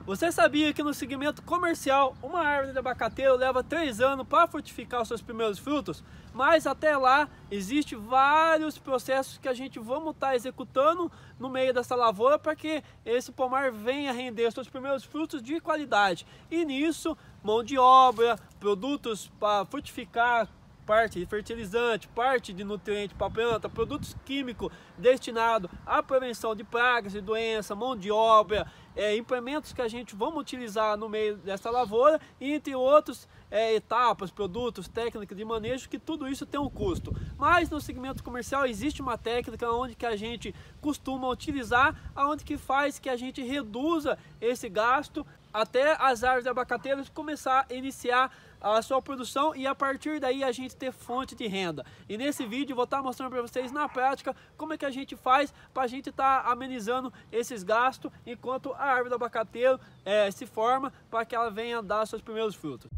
Você sabia que no segmento comercial, uma árvore de abacateiro leva 3 anos para frutificar os seus primeiros frutos? Mas até lá, existem vários processos que a gente vamos estar executando no meio dessa lavoura para que esse pomar venha render seus primeiros frutos de qualidade. E nisso, mão de obra, produtos para frutificar, parte de fertilizante, parte de nutriente para a planta, produtos químicos destinados à prevenção de pragas e doenças, mão de obra, implementos que a gente vamos utilizar no meio dessa lavoura, e entre outros etapas, produtos, técnicas de manejo, que tudo isso tem um custo. Mas no segmento comercial existe uma técnica onde que a gente costuma utilizar, onde que faz que a gente reduza esse gasto até as árvores de abacateiros começar a iniciar a sua produção e a partir daí a gente ter fonte de renda. E nesse vídeo eu vou estar mostrando para vocês na prática como é que a gente faz para a gente estar amenizando esses gastos enquanto a árvore do abacateiro se forma, para que ela venha dar seus primeiros frutos.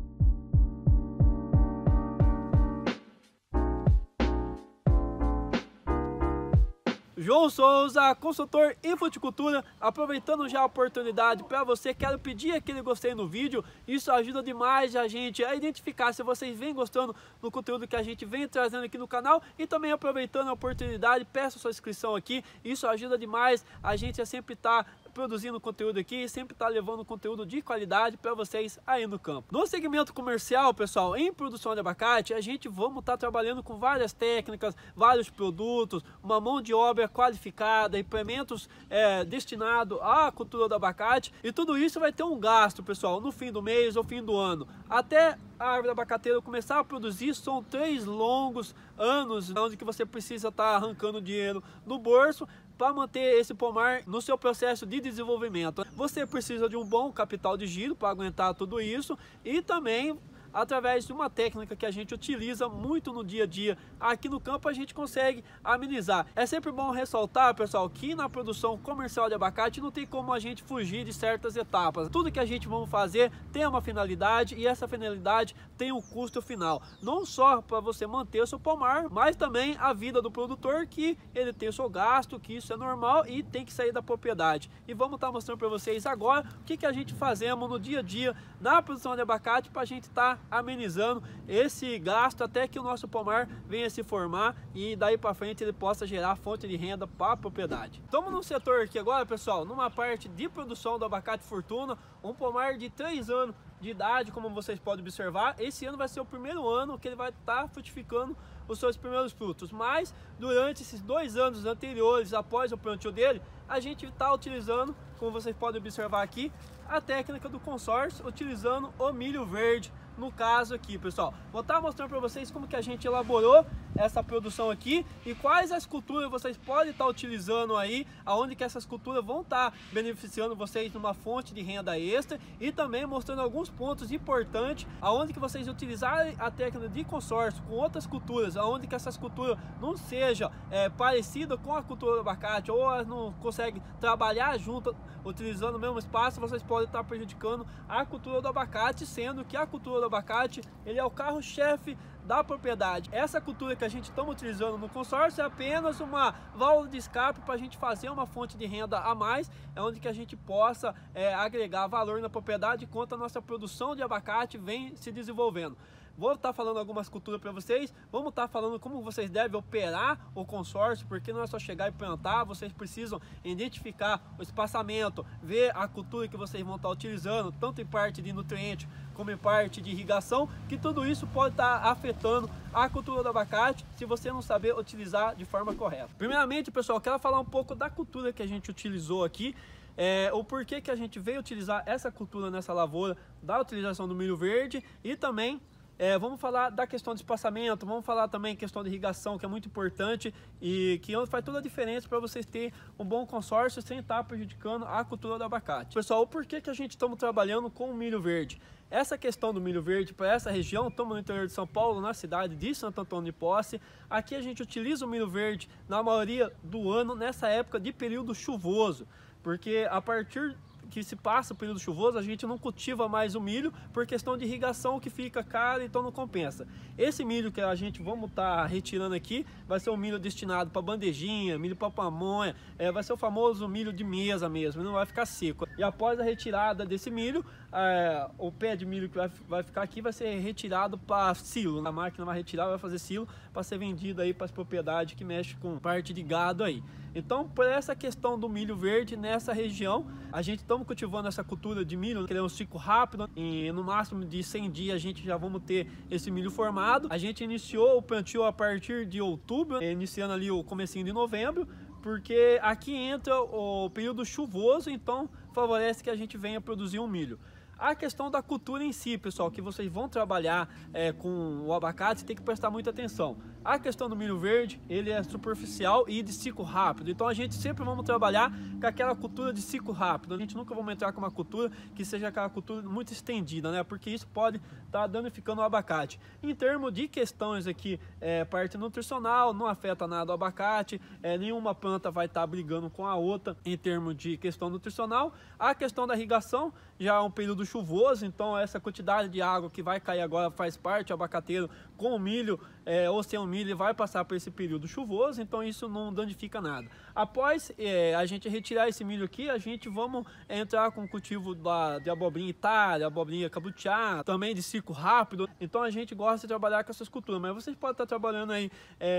João Souza, consultor em fruticultura, aproveitando já a oportunidade para você, quero pedir aquele gostei no vídeo, isso ajuda demais a gente a identificar se vocês vêm gostando do conteúdo que a gente vem trazendo aqui no canal, e também aproveitando a oportunidade, peça sua inscrição aqui, isso ajuda demais a gente a sempre estar produzindo conteúdo aqui, sempre estar levando conteúdo de qualidade para vocês aí no campo. No segmento comercial, pessoal, em produção de abacate, a gente vamos estar trabalhando com várias técnicas, vários produtos, uma mão de obra qualificada, implementos destinados à cultura do abacate, e tudo isso vai ter um gasto, pessoal, no fim do mês ou fim do ano. Até a árvore do abacateiro começar a produzir, são 3 longos anos onde que você precisa estar arrancando dinheiro no bolso para manter esse pomar no seu processo de desenvolvimento. Você precisa de um bom capital de giro para aguentar tudo isso, e também através de uma técnica que a gente utiliza muito no dia a dia aqui no campo, a gente consegue amenizar. É sempre bom ressaltar, pessoal, que na produção comercial de abacate não tem como a gente fugir de certas etapas. Tudo que a gente vamos fazer tem uma finalidade, e essa finalidade tem um custo final, não só para você manter o seu pomar, mas também a vida do produtor, que ele tem o seu gasto, que isso é normal e tem que sair da propriedade. E vamos estar mostrando para vocês agora o que a gente fazemos no dia a dia na produção de abacate para a gente estar amenizando esse gasto até que o nosso pomar venha se formar e daí para frente ele possa gerar fonte de renda para a propriedade. Estamos no setor aqui agora, pessoal, numa parte de produção do abacate Fortuna, um pomar de 3 anos de idade, como vocês podem observar. Esse ano vai ser o primeiro ano que ele vai estar frutificando os seus primeiros frutos, mas durante esses 2 anos anteriores, após o plantio dele, a gente está utilizando, como vocês podem observar aqui, a técnica do consórcio, utilizando o milho verde. No caso aqui, pessoal, vou estar mostrando para vocês como que a gente elaborou essa produção aqui e quais as culturas vocês podem estar utilizando aí, aonde que essas culturas vão estar beneficiando vocês numa fonte de renda extra, e também mostrando alguns pontos importantes aonde que vocês utilizarem a técnica de consórcio com outras culturas, aonde que essas culturas não sejam parecidas com a cultura do abacate, ou elas não conseguem trabalhar junto utilizando o mesmo espaço, vocês podem estar prejudicando a cultura do abacate, sendo que a cultura do abacate ele é o carro-chefe da propriedade. Essa cultura que a gente está utilizando no consórcio é apenas uma válvula de escape para a gente fazer uma fonte de renda a mais, onde que a gente possa agregar valor na propriedade enquanto a nossa produção de abacate vem se desenvolvendo. Vou estar falando algumas culturas para vocês, vamos estar falando como vocês devem operar o consórcio, porque não é só chegar e plantar, vocês precisam identificar o espaçamento, ver a cultura que vocês vão estar utilizando, tanto em parte de nutriente como em parte de irrigação, que tudo isso pode estar afetando a cultura do abacate se você não saber utilizar de forma correta. Primeiramente, pessoal, eu quero falar um pouco da cultura que a gente utilizou aqui, o porquê que a gente veio utilizar essa cultura nessa lavoura, da utilização do milho verde, e também vamos falar da questão de espaçamento, vamos falar também questão de irrigação, que é muito importante e que faz toda a diferença para vocês terem um bom consórcio sem estar prejudicando a cultura do abacate. Pessoal, por que a gente estamos trabalhando com o milho verde? Essa questão do milho verde para essa região, estamos no interior de São Paulo, na cidade de Santo Antônio de Posse. Aqui a gente utiliza o milho verde na maioria do ano, nessa época de período chuvoso, porque a partir que se passa o período chuvoso, a gente não cultiva mais o milho por questão de irrigação, que fica caro, então não compensa. Esse milho que a gente vamos estar retirando aqui vai ser um milho destinado para bandejinha, milho para pamonha, vai ser o famoso milho de mesa mesmo, não vai ficar seco. E após a retirada desse milho, o pé de milho que vai ficar aqui vai ser retirado para silo. A máquina vai retirar, vai fazer silo para ser vendido aí para as propriedades que mexem com parte de gado aí. Então, por essa questão do milho verde nessa região, a gente estamos cultivando essa cultura de milho, que é um ciclo rápido, e no máximo de 100 dias a gente já vamos ter esse milho formado. A gente iniciou o plantio a partir de outubro, iniciando ali o comecinho de novembro, porque aqui entra o período chuvoso, então favorece que a gente venha produzir um milho. A questão da cultura em si, pessoal, que vocês vão trabalhar com o abacate, tem que prestar muita atenção. A questão do milho verde, ele é superficial e de ciclo rápido. Então a gente sempre vamos trabalhar com aquela cultura de ciclo rápido. A gente nunca vamos entrar com uma cultura que seja aquela cultura muito estendida, né? Porque isso pode estar danificando o abacate. Em termos de questões aqui, parte nutricional, não afeta nada o abacate, nenhuma planta vai estar brigando com a outra em termos de questão nutricional. A questão da irrigação, já é um período chuvoso, então essa quantidade de água que vai cair agora faz parte, o abacateiro com o milho ou sem o milho ele vai passar por esse período chuvoso, então isso não danifica nada. Após a gente retirar esse milho aqui, a gente vamos entrar com o cultivo de abobrinha itália, abobrinha cabutiá, também de ciclo rápido, então a gente gosta de trabalhar com essas culturas, mas vocês podem estar trabalhando aí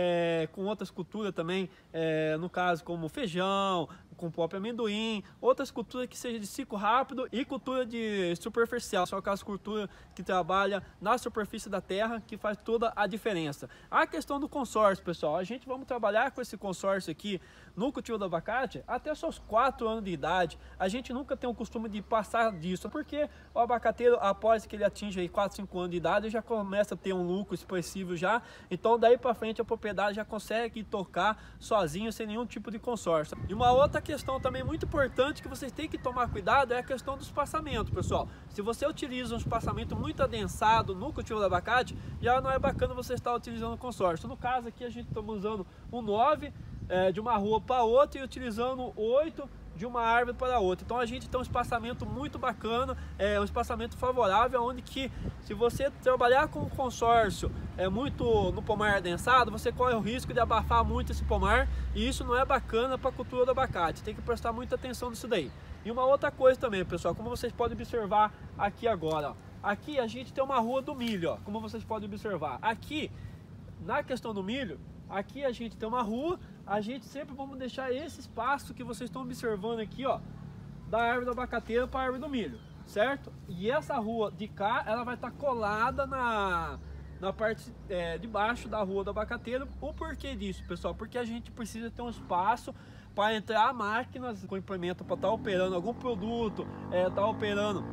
com outras culturas também, no caso como feijão, com o próprio amendoim, outras culturas que sejam de ciclo rápido e cultura de superficial, são aquelas culturas que trabalham na superfície da terra, que faz toda a diferença. A questão do consórcio, pessoal, a gente vamos trabalhar com esse consórcio aqui no cultivo do abacate até seus 4 anos de idade. A gente nunca tem o costume de passar disso, porque o abacateiro, após que ele atinge aí 4, 5 anos de idade, já começa a ter um lucro expressivo já, então daí para frente a propriedade já consegue tocar sozinho, sem nenhum tipo de consórcio. E uma outra questão também muito importante que vocês têm que tomar cuidado é a questão do espaçamento, pessoal. Se você utiliza um espaçamento muito adensado no cultivo do abacate, já não é bacana você estar utilizando consórcio. No caso aqui a gente está usando um 9 de uma rua para outra e utilizando 8 de uma árvore para outra. Então a gente tem um espaçamento muito bacana, um espaçamento favorável, onde que se você trabalhar com o consórcio muito no pomar adensado, você corre o risco de abafar muito esse pomar, e isso não é bacana para a cultura do abacate. Tem que prestar muita atenção nisso daí. E uma outra coisa também, pessoal, como vocês podem observar aqui agora, ó, aqui a gente tem uma rua do milho, ó, como vocês podem observar. Aqui, na questão do milho, aqui a gente tem uma rua, a gente sempre vamos deixar esse espaço que vocês estão observando aqui, ó, da árvore do abacateiro para a árvore do milho, certo? E essa rua de cá, ela vai estar colada na parte de baixo da rua do abacateiro. O porquê disso, pessoal? Porque a gente precisa ter um espaço para entrar máquinas com implemento para estar operando algum produto, estar operando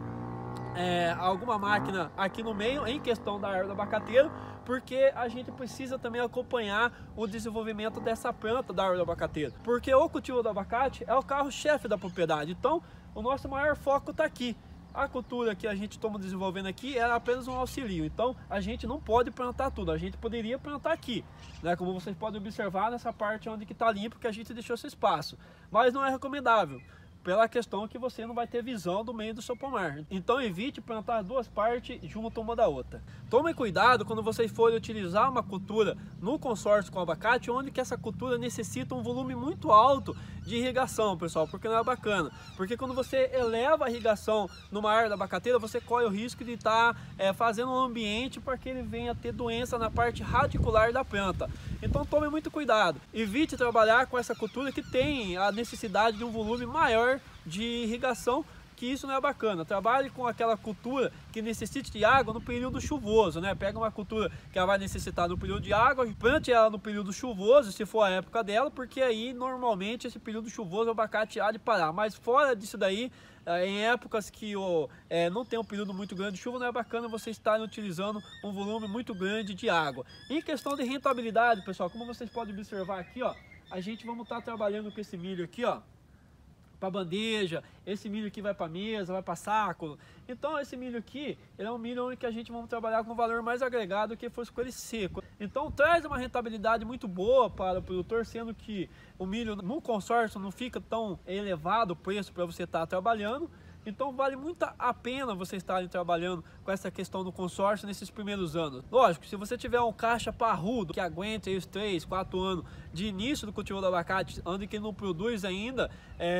alguma máquina aqui no meio em questão da árvore do abacateiro, porque a gente precisa também acompanhar o desenvolvimento dessa planta da árvore do abacateiro, porque o cultivo do abacate é o carro-chefe da propriedade, então o nosso maior foco está aqui. A cultura que a gente está desenvolvendo aqui era apenas um auxílio, então a gente não pode plantar tudo, a gente poderia plantar aqui, né? Como vocês podem observar nessa parte onde que está limpo, que a gente deixou esse espaço, mas não é recomendável, pela questão que você não vai ter visão do meio do seu pomar. Então evite plantar duas partes junto uma da outra. Tome cuidado quando vocês forem utilizar uma cultura no consórcio com abacate, onde que essa cultura necessita um volume muito alto de irrigação, pessoal, porque não é bacana. Porque quando você eleva a irrigação numa área da abacateira, você corre o risco de estar fazendo um ambiente para que ele venha ter doença na parte radicular da planta. Então tome muito cuidado. Evite trabalhar com essa cultura que tem a necessidade de um volume maior de irrigação, que isso não é bacana. Trabalhe com aquela cultura que necessite de água no período chuvoso, né? Pega uma cultura que ela vai necessitar no período de água, plante ela no período chuvoso, se for a época dela, porque aí normalmente esse período chuvoso o abacate há de parar. Mas fora disso daí, em épocas que não tem um período muito grande de chuva, não é bacana você estar utilizando um volume muito grande de água. Em questão de rentabilidade, pessoal, como vocês podem observar aqui, ó, a gente vamos estar trabalhando com esse milho aqui, ó, para bandeja, esse milho aqui vai para mesa, vai para saco. Então esse milho aqui, ele é um milho onde que a gente vamos trabalhar com valor mais agregado que fosse com ele seco. Então traz uma rentabilidade muito boa para o produtor, sendo que o milho no consórcio não fica tão elevado o preço para você estar trabalhando. Então vale muito a pena vocês estarem trabalhando com essa questão do consórcio nesses primeiros anos. Lógico, se você tiver um caixa parrudo que aguente aí os 3, 4 anos de início do cultivo do abacate, onde que não produz ainda,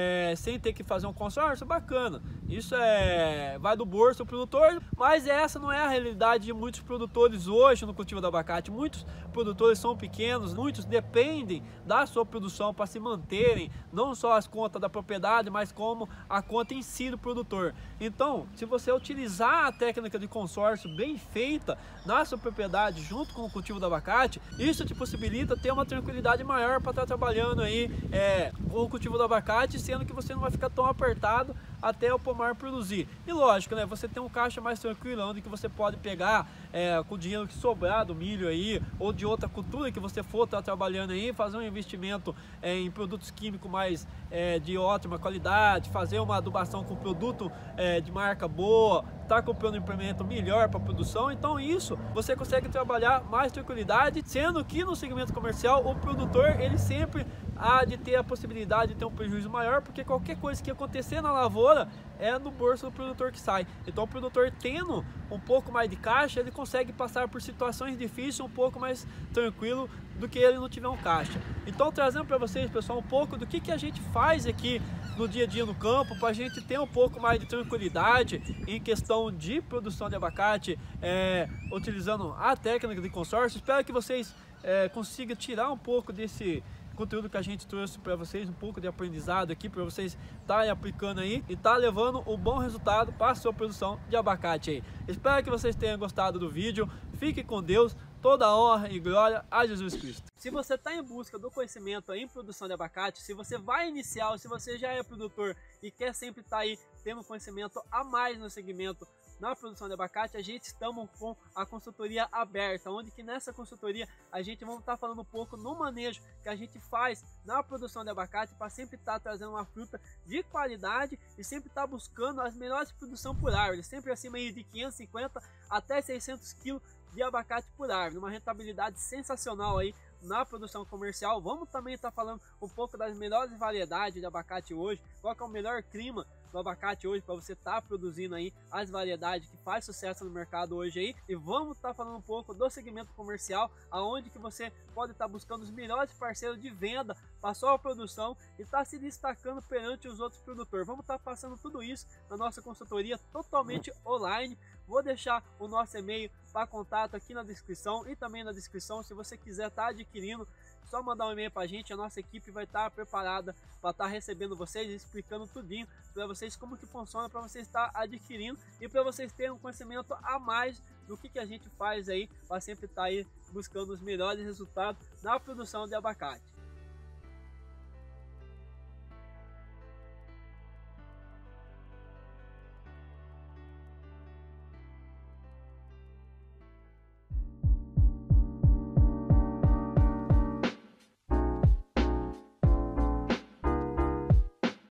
sem ter que fazer um consórcio, bacana. Isso vai do bolso do produtor, mas essa não é a realidade de muitos produtores hoje no cultivo do abacate. Muitos produtores são pequenos, muitos dependem da sua produção para se manterem, não só as contas da propriedade, mas como a conta em si do produtor. Então, se você utilizar a técnica de consórcio bem feita na sua propriedade junto com o cultivo do abacate, isso te possibilita ter uma tranquilidade maior para estar trabalhando aí com o cultivo do abacate, sendo que você não vai ficar tão apertado até o pomar produzir. E lógico, né, você tem um caixa mais tranquilo, onde que você pode pegar com o dinheiro que sobrar do milho aí, ou de outra cultura que você for estar trabalhando aí, fazer um investimento em produtos químicos mais de ótima qualidade, fazer uma adubação com produto de marca boa, tá comprando um implemento melhor para produção. Então isso você consegue trabalhar mais tranquilidade, sendo que no segmento comercial o produtor ele sempre há de ter a possibilidade de ter um prejuízo maior, porque qualquer coisa que acontecer na lavoura é no bolso do produtor que sai. Então o produtor tendo um pouco mais de caixa, ele consegue passar por situações difíceis um pouco mais tranquilo do que ele não tiver um caixa. Então trazendo para vocês, pessoal, um pouco do que a gente faz aqui no dia a dia no campo, para a gente ter um pouco mais de tranquilidade em questão de produção de abacate, utilizando a técnica de consórcio. Espero que vocês consigam tirar um pouco desse conteúdo que a gente trouxe para vocês, um pouco de aprendizado aqui para vocês estarem aplicando aí e tá levando um bom resultado para a sua produção de abacate aí. Espero que vocês tenham gostado do vídeo. Fique com Deus, toda honra e glória a Jesus Cristo. Se você está em busca do conhecimento em produção de abacate, se você vai iniciar ou se você já é produtor e quer sempre estar aí tendo conhecimento a mais no segmento na produção de abacate, a gente estamos com a consultoria aberta, onde que nessa consultoria a gente vai estar falando um pouco no manejo que a gente faz na produção de abacate para sempre estar trazendo uma fruta de qualidade e sempre estar buscando as melhores produção por árvore, sempre acima aí de 550 até 600 kg de abacate por árvore, uma rentabilidade sensacional aí na produção comercial. Vamos também estar falando um pouco das melhores variedades de abacate hoje, qual que é o melhor clima do abacate hoje para você estar produzindo aí as variedades que faz sucesso no mercado hoje aí. E vamos estar falando um pouco do segmento comercial, aonde que você pode estar buscando os melhores parceiros de venda para a sua produção e estar se destacando perante os outros produtores. Vamos estar passando tudo isso na nossa consultoria totalmente online. Vou deixar o nosso e-mail para contato aqui na descrição e também na descrição. Se você quiser estar adquirindo, só mandar um e-mail para a gente, a nossa equipe vai estar preparada para estar recebendo vocês, explicando tudinho para vocês como que funciona, para vocês estar adquirindo e para vocês terem um conhecimento a mais do que a gente faz aí, para sempre estar aí buscando os melhores resultados na produção de abacate.